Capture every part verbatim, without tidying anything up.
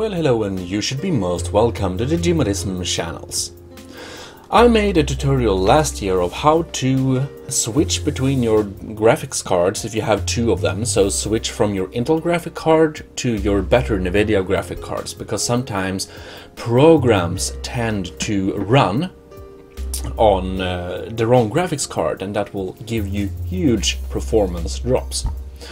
Well, hello, and you should be most welcome to the GMODISM channels. I made a tutorial last year of how to switch between your graphics cards if you have two of them, so switch from your Intel graphic card to your better Nvidia graphic cards, because sometimes programs tend to run on uh, the wrong graphics card, and that will give you huge performance drops.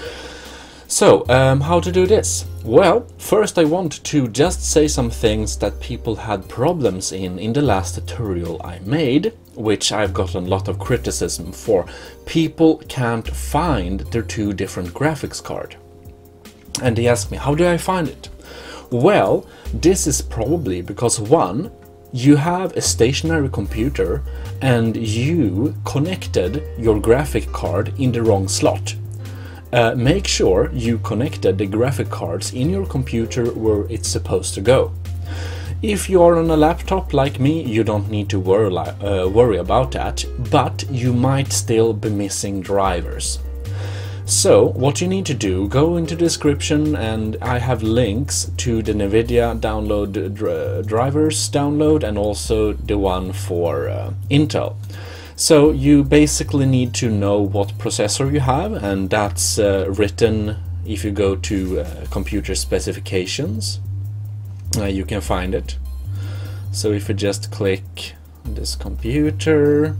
So, um, how to do this? Well, first I want to just say some things that people had problems in in the last tutorial I made, which I've gotten a lot of criticism for. People can't find their two different graphics card. And they ask me, how do I find it? Well, this is probably because one, you have a stationary computer and you connected your graphic card in the wrong slot. Uh, make sure you connected the graphic cards in your computer where it's supposed to go. If you are on a laptop like me, you don't need to worry, uh, worry about that, but you might still be missing drivers. So what you need to do, go into the description and I have links to the Nvidia download dr drivers download and also the one for uh, Intel. So you basically need to know what processor you have, and that's uh, written if you go to uh, computer specifications. Uh, you can find it. So if you just click this computer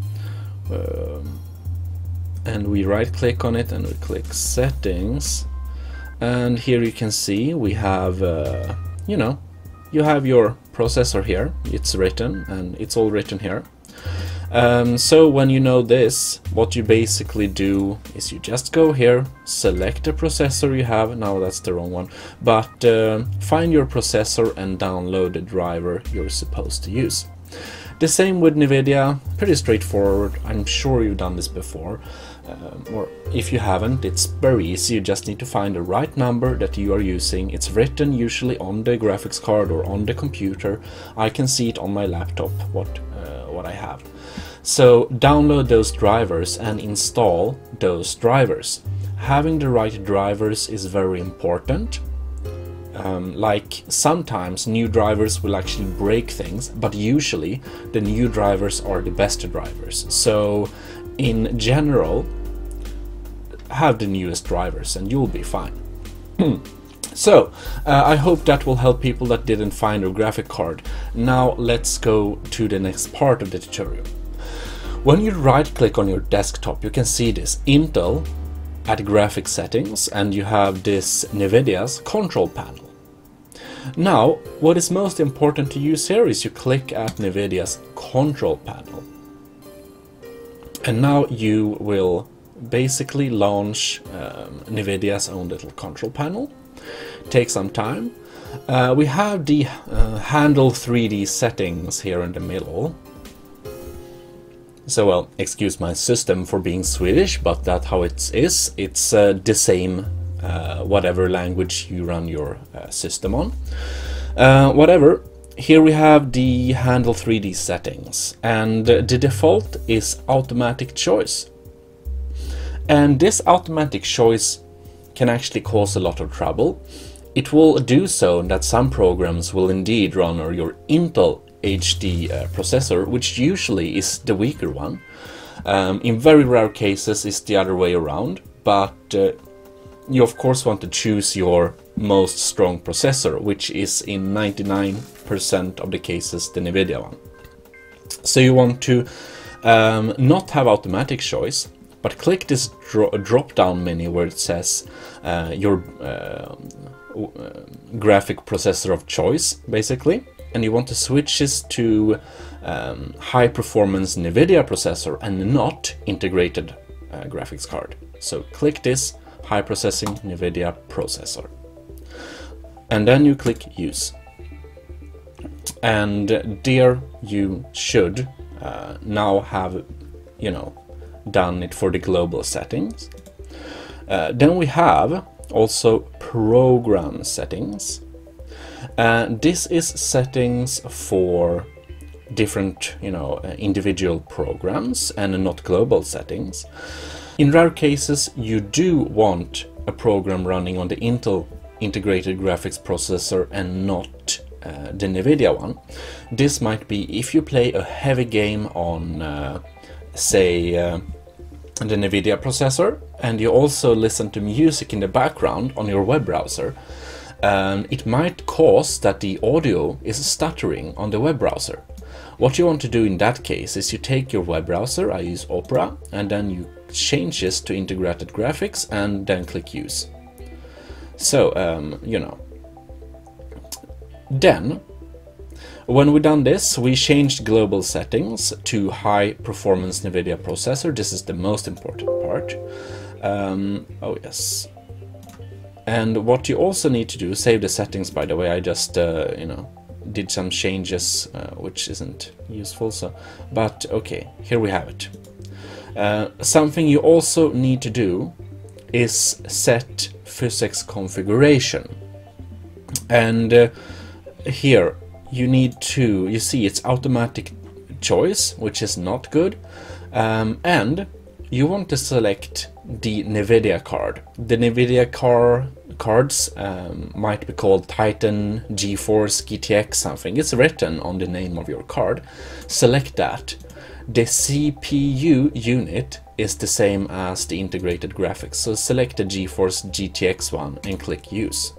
um, and we right click on it and we click settings, and here you can see we have uh, you know, you have your processor here. It's written and it's all written here. Um, so when you know this, what you basically do is you just go here, select the processor you have. Now that's the wrong one, but uh, find your processor and download the driver you're supposed to use. The same with Nvidia, pretty straightforward. I'm sure you've done this before, um, or if you haven't, it's very easy. You just need to find the right number that you are using. It's written usually on the graphics card or on the computer. I can see it on my laptop what uh, what I have. So download those drivers and install those drivers. Having the right drivers is very important. Um, like sometimes new drivers will actually break things, but usually the new drivers are the best drivers. So in general, have the newest drivers and you'll be fine. So uh, I hope that will help people that didn't find their graphic card. Now let's go to the next part of the tutorial. When you right click on your desktop, you can see this Intel at graphic settings, and you have this Nvidia's control panel. Now what is most important to use here is you click at Nvidia's control panel, and now you will basically launch um, Nvidia's own little control panel. Take some time. Uh, we have the uh, handle three D settings here in the middle. So, well, excuse my system for being Swedish, but that's how it is. It's uh, the same, uh, whatever language you run your uh, system on. Uh, whatever, here we have the handle three D settings, and uh, the default is automatic choice. And this automatic choice can actually cause a lot of trouble. It will do so that some programs will indeed run on your Intel H D uh, processor, which usually is the weaker one. Um, in very rare cases it's the other way around, but uh, you of course want to choose your most strong processor, which is in ninety-nine percent of the cases the Nvidia one. So you want to um, not have automatic choice, but click this dro drop down menu where it says uh, your uh, uh, graphic processor of choice, basically. And you want to switch this to um, high performance Nvidia processor and not integrated uh, graphics card. So click this high processing Nvidia processor, and then you click use. And there you should uh, now have, you know, done it for the global settings. Uh, then we have also program settings. Uh, this is settings for different, you know, uh, individual programs and not global settings. In rare cases, you do want a program running on the Intel integrated graphics processor and not uh, the Nvidia one. This might be if you play a heavy game on, uh, say, uh, the Nvidia processor, and you also listen to music in the background on your web browser. Um, it might cause that the audio is stuttering on the web browser. What you want to do in that case is you take your web browser, I use Opera, and then you change this to integrated graphics and then click use. So, um, you know. Then, when we've done this, we changed global settings to high performance Nvidia processor. This is the most important part. Um, oh yes. And what you also need to do, save the settings by the way, I just, uh, you know, did some changes, uh, which isn't useful, so, but okay, here we have it. Uh, something you also need to do is set physics configuration. And uh, here you need to, you see it's automatic choice, which is not good, um, and you want to select the Nvidia card. The Nvidia car cards um, might be called Titan, GeForce, G T X something. It's written on the name of your card. Select that. The C P U unit is the same as the integrated graphics, so select the GeForce G T X one and click use.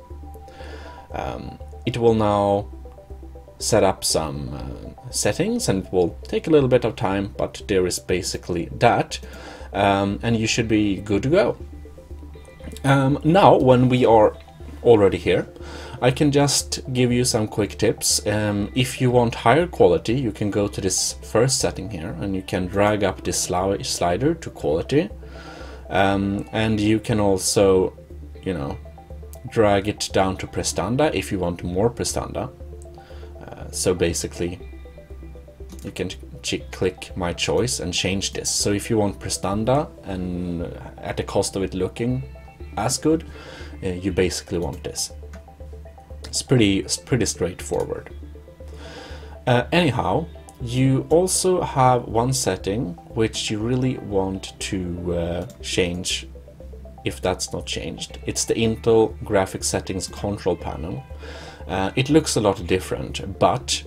Um, it will now set up some uh, settings, and it will take a little bit of time, but there is basically that. Um, and you should be good to go. Um, now, when we are already here, I can just give you some quick tips. Um, if you want higher quality, you can go to this first setting here, and you can drag up this sli slider to quality. Um, and you can also, you know, drag it down to prestanda if you want more prestanda. Uh, so basically, you can click my choice and change this. So if you want prestanda and at the cost of it looking as good, uh, you basically want this. It's pretty, it's pretty straightforward. Uh, anyhow, you also have one setting which you really want to uh, change if that's not changed. It's the Intel graphics settings control panel. Uh, it looks a lot different, but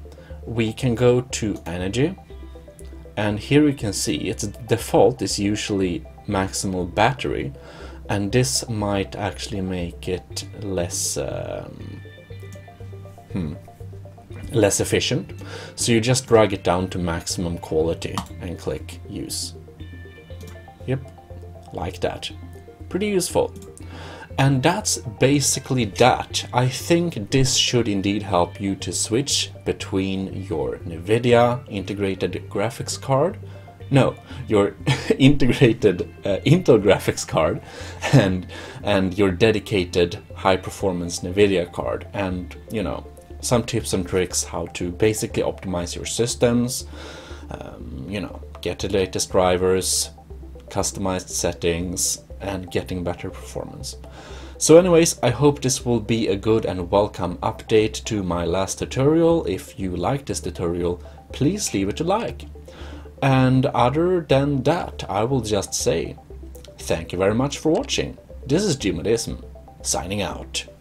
we can go to energy, and here you can see its default is usually maximal battery, and this might actually make it less um, hmm, less efficient. So you just drag it down to maximum quality and click use. Yep, like that. Pretty useful. And that's basically that. I think this should indeed help you to switch between your Nvidia integrated graphics card, no, your integrated uh, Intel graphics card, and and your dedicated high-performance Nvidia card, and you know, some tips and tricks how to basically optimize your systems, um, you know, get the latest drivers, customized settings, and getting better performance. So anyways, I hope this will be a good and welcome update to my last tutorial. If you like this tutorial, please leave it a like. And other than that, I will just say thank you very much for watching. This is GMODISM, signing out.